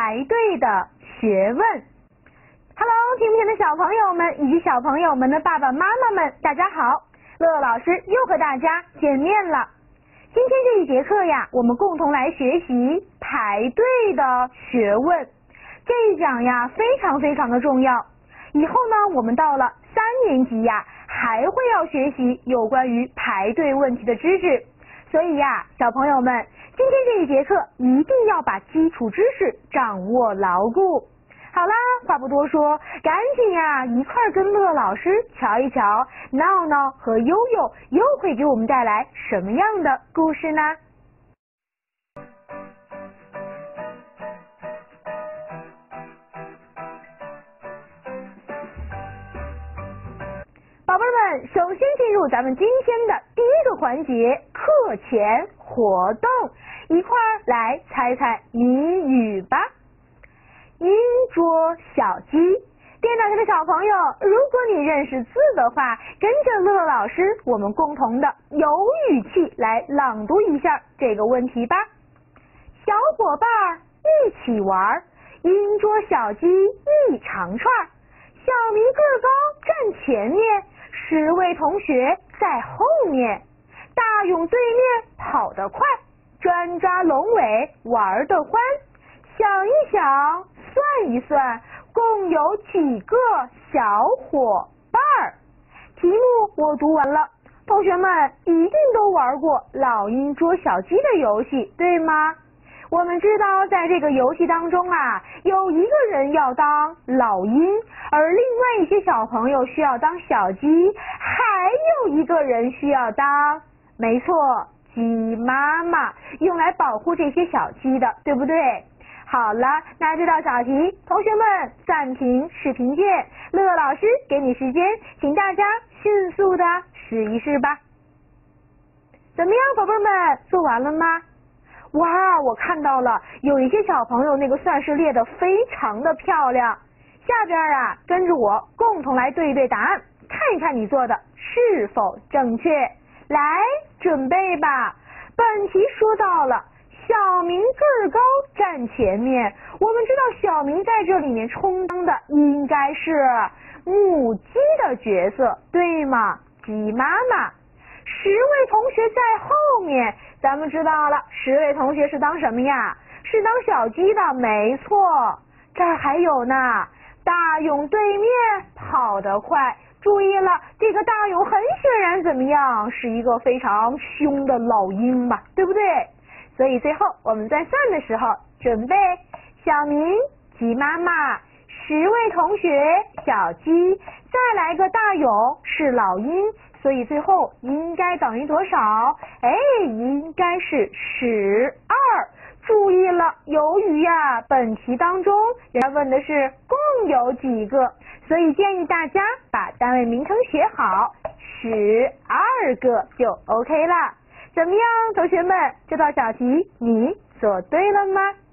排队的学问。Hello， 听不见的小朋友们以及小朋友们的爸爸妈妈们，大家好，乐乐老师又和大家见面了。今天这一节课呀，我们共同来学习排队的学问。这一讲呀，非常的重要。以后呢，我们到了3年级呀，还会要学习有关于排队问题的知识。所以呀，小朋友们，今天这一节课一定要把基础知识掌握牢固。好啦，话不多说，赶紧呀，一块跟乐老师瞧一瞧，闹闹和悠悠又会给我们带来什么样的故事呢？宝贝们，首先进入咱们今天的第一个环节，课前活动，一块来猜猜谜语吧。鹰捉小鸡，电脑前的小朋友，如果你认识字的话，跟着乐乐老师，我们共同的有语气来朗读一下这个问题吧。小伙伴一起玩，鹰捉小鸡一长串，小明个高站前面，10位同学在后面，大勇对面跑得快，专抓龙尾玩得欢，想一想算一算，共有几个小伙伴儿？题目我读完了，同学们一定都玩过老鹰捉小鸡的游戏，对吗？我们知道在这个游戏当中啊，有一个人要当老鹰，而另外一些小朋友需要当小鸡，还有一个人需要当，没错，鸡妈妈，用来保护这些小鸡的，对不对？好了，那这道小题，同学们暂停视频键，乐乐老师给你时间，请大家迅速的试一试吧。怎么样，宝贝们，做完了吗？哇，我看到了，有一些小朋友那个算式列得非常的漂亮。下边啊，跟着我共同来对一对答案，看一看你做的是否正确。来，准备吧。本题说到了小明个高站前面，我们知道小明在这里面充当的应该是母鸡的角色，对吗？鸡妈妈。10位同学在后面，咱们知道了10位同学是当什么呀？是当小鸡的，没错。这儿还有呢，大勇对面跑得快，注意了，这个大勇很显然怎么样，是一个非常凶的老鹰吧，对不对？所以最后我们在算的时候，准备小明鸡妈妈，10位同学小鸡，再来个大勇是老鹰，所以最后应该等于多少？应该是12。注意了，由于呀本题当中人家问的是共有几个，所以建议大家把单位名称写好，12个就 OK 了。怎么样，同学们，这道小题你做对了吗？